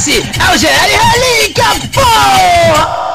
Esse é o GL Relíquia, porra!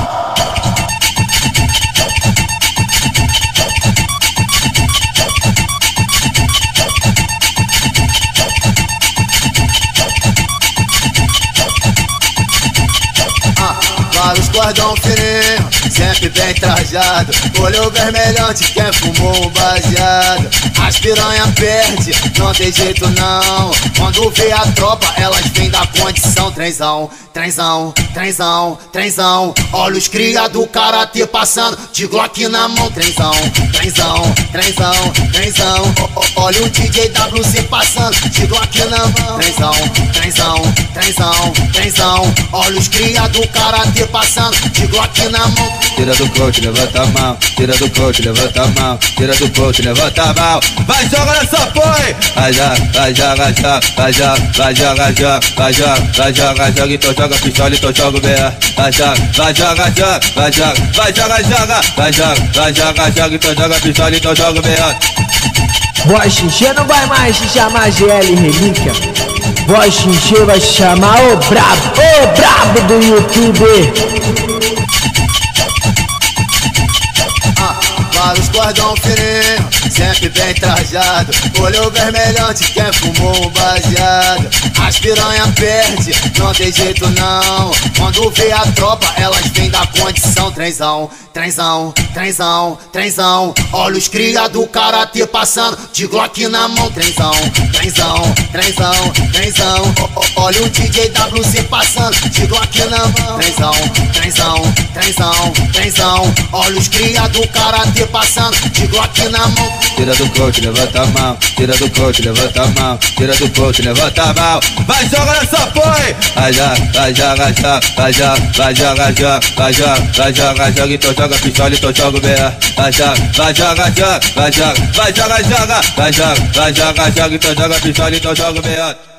Vários cordão fininho, sempre bem trajado. Olho vermelhão de quem fumou um baseado. As piranha perde, não tem jeito não. Quando vê a tropa, elas vêm da condição. Trenzão, trenzão, trenzão, trenzão. Olha os cria do karatê passando, de Glock na mão. Trenzão, trenzão, trenzão, trenzão. Olha o DJ WC passando, de Glock na mão. Trenzão, trenzão, trenzão, trenzão. Olha os cria do karatê passando, de Glock na mão. Tira do coach, levanta a mão. Tira do coach, levanta a mão. Tira do coach, levanta a mão. Vai jogar nessa porra! Vai joga, vai joga, joga. Vai joga, vai joga, joga. Vai joga, vai joga, joga. Então joga pistola, então joga o BR. Vai joga, vai joga, joga. Vai joga, vai joga, joga. Vai joga, vai joga, joga. Então joga pistola, então joga o BR. Voz xixê não vai mais se chamar GL Relíquia. Voz xixê vai se chamar o brabo do YouTube. Vários cordão fininho, sempre bem trajado. Olho vermelhão de quem fumou um baseado. As piranha perde, não tem jeito não. Quando vê a tropa, elas vêm da condição. Trenzão, trenzão, trenzão, trenzão. Olha os cria do karatê passando, de Glock na mão. Trenzão, trenzão, trenzão, trenzão. Olha o DJ WC passando, de Glock na mão. Trenzão, trenzão, trenzão, trenzão. Olha os cria do karatê passando, de Glock na mão. Tira do coach, levanta a mão. Tira do coach, levanta a mão. Tira do coach, levanta a mão. Vai jogar nessa porra! Vai joga, vai joga, joga. Vai joga, vai joga, joga. Vai joga, vai joga, joga. Então joga pistola, então joga o BR. Vai joga, vai joga, joga. Vai joga, vai joga, joga. Vai joga, vai joga, joga. Então joga pistola, então joga o BR.